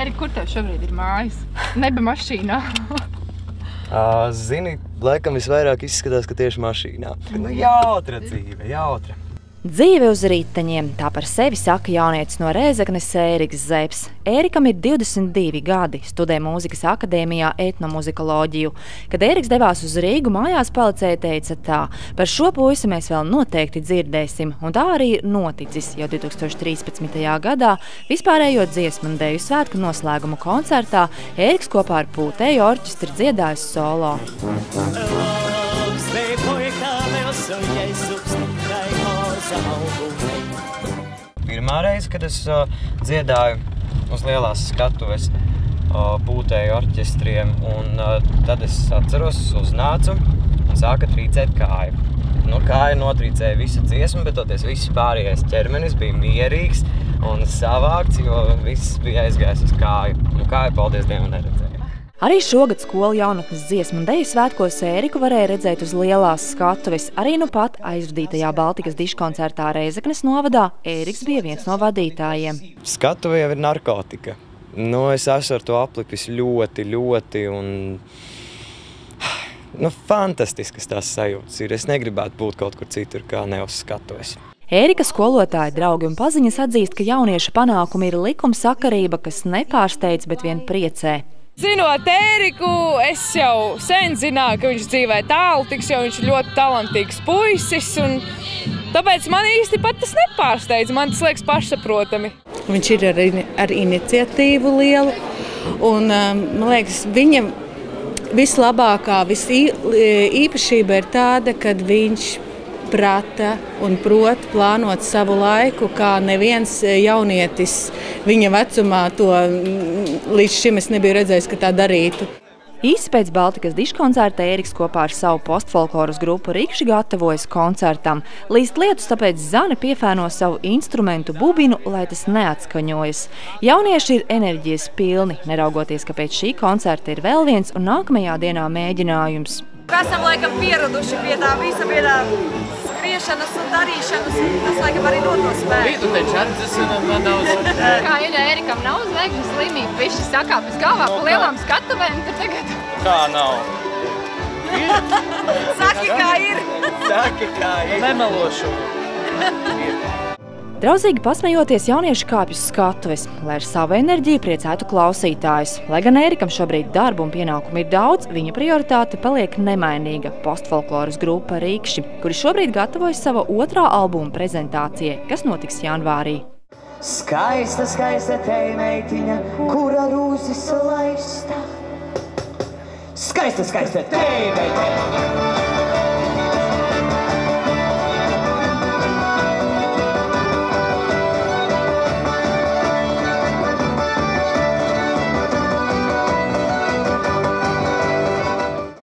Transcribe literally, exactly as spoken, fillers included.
Erika, kur tev šobrīd ir mājas? Neba mašīnā. uh, zini, laikam visvairāk izskatās, ka tieši mašīnā. Nu, jautra dzīve, jautra. Dzīve uz riteņiem, tā par sevi saka jaunietis no Rēzeknes Ēriks Zepes. Ērikam ir divdesmit divi gadi, studē mūzikas akadēmijā etnomuzikoloģiju. Kad Ēriks devās uz Rīgu, mājās palicēja teica tā: par šo puisi mēs vēl noteikti dzirdēsim, un tā arī ir noticis, jo divi tūkstoši trīspadsmitajā gadā vispārējo dziesmu un deju svētku noslēguma koncertā Ēriks kopā ar Pūtēju orķestri dziedājis solo. Pirmā reize, kad es uh, dziedāju uz lielās skatuves uh, Pūtēju orķestriem, un uh, tad es atceros, uznācu un sāka trīcēt kāju. Nu, kāja notrīcēja visu dziesmu, bet toties viss pārējais ķermenis bija mierīgs un savākts, jo viss bija aizgājis uz kāju. Nu, kāju, paldies Dievam, neredzēju. Arī šogad skolu jaunatnes dziesmu un deju svētkos Ēriku varēja redzēt uz lielās skatuves. Arī nu pat aizvadītajā Baltikas diškoncertā Rēzeknes novadā Ēriks bija viens no vadītājiem. Skatuve jau ir narkotika. Nu, es esmu ar to aplikvis ļoti, ļoti un... Nu, fantastiskas tās sajūtas ir. Es negribētu būt kaut kur citur, kā ne uz skatuves. Ērika skolotāji, draugi un paziņas atzīst, ka jaunieša panākumi ir likumsakarība, kas nepārsteidz, bet vien priecē. Zinot Ēriku, es jau sen zināju, ka viņš dzīvē tālu tiks, jo viņš ir ļoti talantīgs puisis, un tāpēc man īsti pat tas nepārsteidz, man tas liekas pašsaprotami. Viņš ir ar, ar iniciatīvu lielu, un man liekas, viņam vislabākā, visīpašība ir tāda, kad viņš prata un prot plānot savu laiku, kā neviens jaunietis viņa vecumā to līdz šim es nebiju redzējis, ka tā darītu. Īsi pēc Baltikas diškoncerta Ēriks kopā ar savu postfolkloras grupu Rikši gatavojas koncertam. Līst lietus, tāpēc Zane piefēno savu instrumentu bubinu, lai tas neatskaņojas. Jaunieši ir enerģijas pilni, neraugoties, ka pēc šī koncerta ir vēl viens un nākamajā dienā mēģinājums. Esam laikam pieraduši pie tā visa, pie tā skriešanas un darīšanas, un tas laikam arī dod to spēku. Tu taču atces un man nav... Kā ir, Ērikam nav zvēgļu slimība, višķi sakāpjas galvā pa lielām skatuvēm, tad tagad... Kā nav? Saki, kā ir! Saki, kā ir! Nemelošu! Draudzīgi pasmejoties, jaunieši kāpj uz skatuves, lai ar savu enerģiju priecētu klausītājus. Lai gan Ērikam šobrīd darbu un pienākumu ir daudz, viņa prioritāte paliek nemainīga – postfolkloras grupa Rikši, kuri šobrīd gatavojas sava otrā albuma prezentācijai, kas notiks janvārī. Skaista, skaista teja meitiņa, kura rūzis laista. Skaista, skaista teja meitiņa.